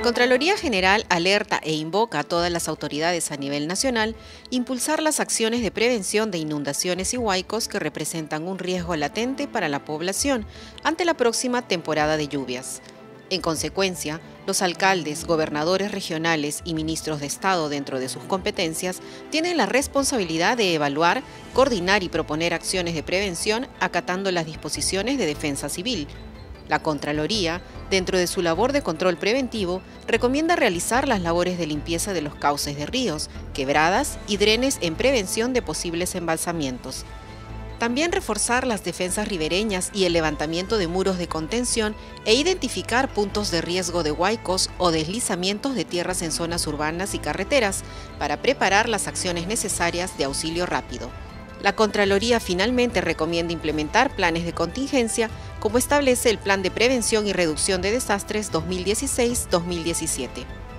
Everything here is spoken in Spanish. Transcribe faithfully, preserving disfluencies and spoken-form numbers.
Contraloría General alerta e invoca a todas las autoridades a nivel nacional impulsar las acciones de prevención de inundaciones y huaicos que representan un riesgo latente para la población ante la próxima temporada de lluvias. En consecuencia, los alcaldes, gobernadores regionales y ministros de Estado dentro de sus competencias tienen la responsabilidad de evaluar, coordinar y proponer acciones de prevención acatando las disposiciones de defensa civil. La Contraloría, dentro de su labor de control preventivo, recomienda realizar las labores de limpieza de los cauces de ríos, quebradas y drenes en prevención de posibles embalsamientos. También reforzar las defensas ribereñas y el levantamiento de muros de contención e identificar puntos de riesgo de huaicos o deslizamientos de tierras en zonas urbanas y carreteras para preparar las acciones necesarias de auxilio rápido. La Contraloría finalmente recomienda implementar planes de contingencia, como establece el Plan de Prevención y Reducción de Desastres dos mil dieciséis a dos mil diecisiete.